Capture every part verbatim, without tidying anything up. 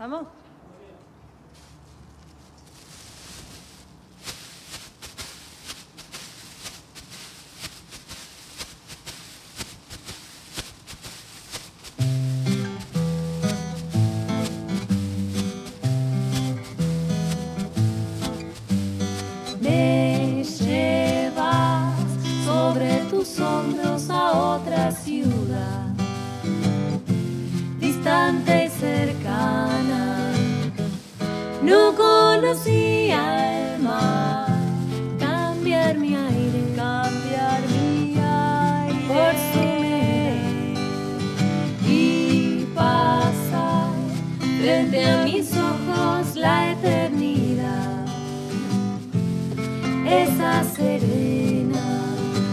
¿Vamos? Me llevas sobre tus hombros a otra ciudad, distante y cercana. No conocía el mar, cambiar mi aire, cambiar mi aire por su miel y pasar frente a mis ojos la eternidad. Esa serena,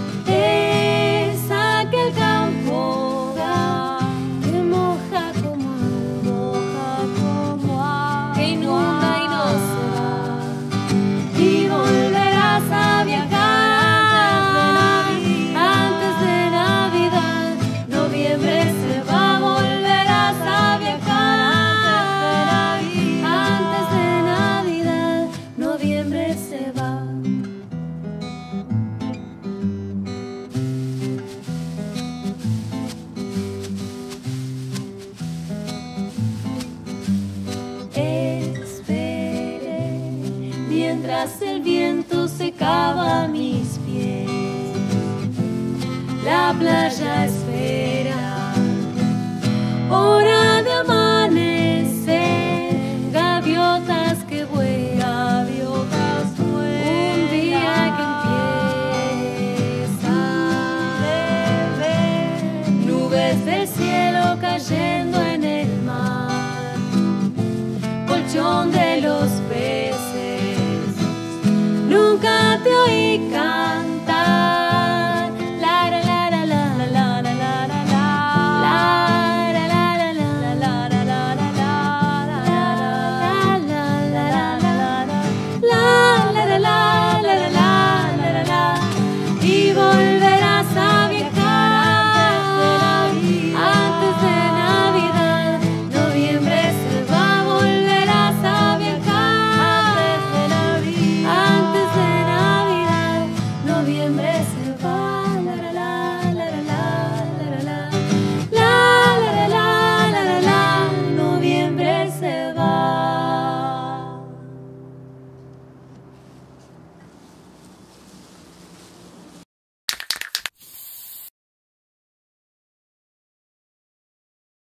esa que el campo da, que moja como agua, moja como agua, que inunda y no se va, y volverás a viajar antes de Navidad. Noviembre se va, volverás a viajar antes de Navidad. Noviembre se va. Mientras el viento secaba mis pies, la playa espera, hora de amanecer, gaviotas que vuelan, gaviotas vuelan, un día que empieza, nubes del cielo cayendo en el mar, colchón de los peces. Nunca te oí cantar.